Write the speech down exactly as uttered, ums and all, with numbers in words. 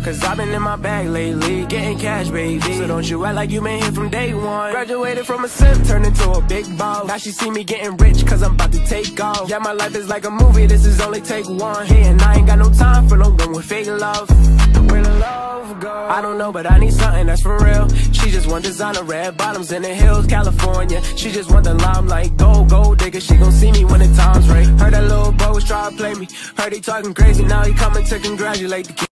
Cause I've been in my bag lately, getting cash, baby. So don't you act like you been here from day one. Graduated from a simp, turned into a big boss. Now she see me getting rich, cause I'm about to take off. Yeah, my life is like a movie, this is only take one. Hey, and I ain't got no time for no one with fake love. Where the love go? I don't know, but I need something that's for real. She just want designer red bottoms in the hills, California. She just want the limelight, gold, gold digger. She gon' see me when the time's right. Heard that little bro was trying to play me. Heard he talking crazy, now he coming to congratulate the kid.